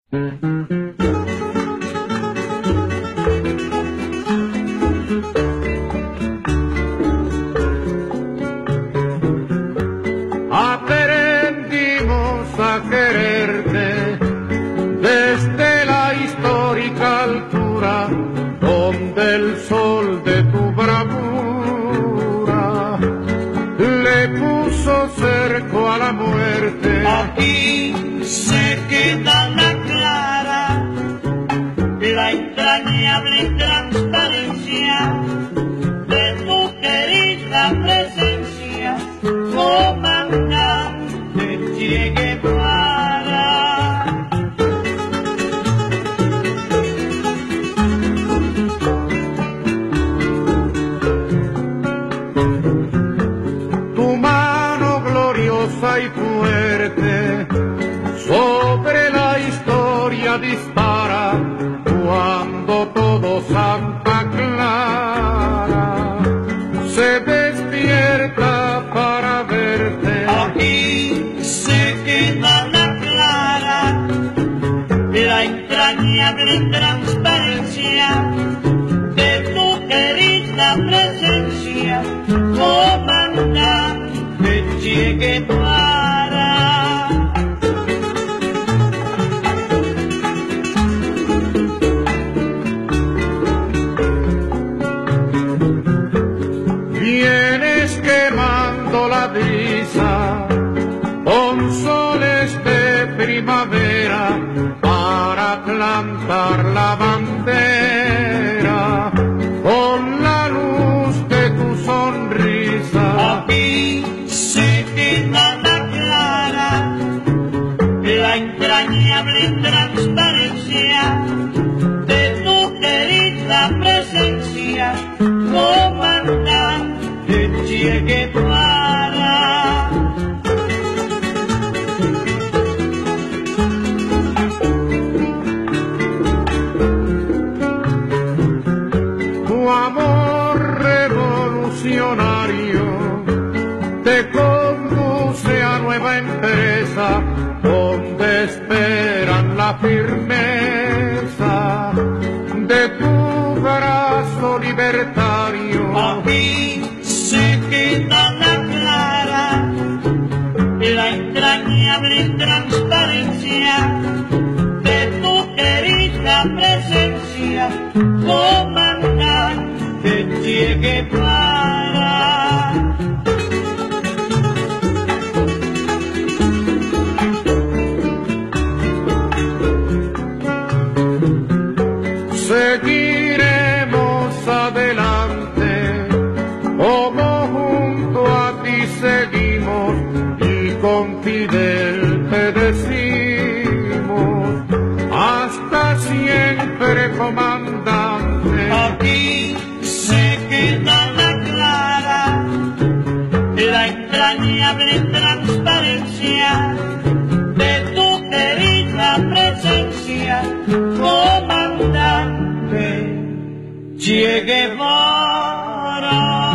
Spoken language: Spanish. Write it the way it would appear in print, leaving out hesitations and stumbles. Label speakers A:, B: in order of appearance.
A: Aprendimos a quererte desde la histórica altura donde el sol de tu bravura le puso cerco a la muerte.
B: Aquí se queda la clara, la entrañable transparencia de tu querida presencia, comandante Che Guevara.
A: Tu mano gloriosa y fuerte sobre la historia dispara cuando todo Santa Clara se despierta para verte.
B: Aquí se queda la clara, la entrañable transparencia de tu querida presencia, comandante Che Guevara.
A: Vienes quemando la brisa con soles de primavera para plantar la bandera con la luz de tu sonrisa.
B: Aquí se queda la clara, la entrañable transparencia de tu querida presencia, comandante Che Guevara.
A: Tu amor revolucionario te conduce a nueva empresa donde esperan la firmeza de tu brazo libertario.
B: Aquí se queda la clara, la entrañable transparencia de tu querida presencia, comandante Che Guevara.
A: Seguiremos adelante, como junto a ti seguimos y con Fidel te decimos, hasta siempre, comandante.
B: Aquí se queda la clara, la entrañable transparencia de tu querida presencia, comandante Che Guevara.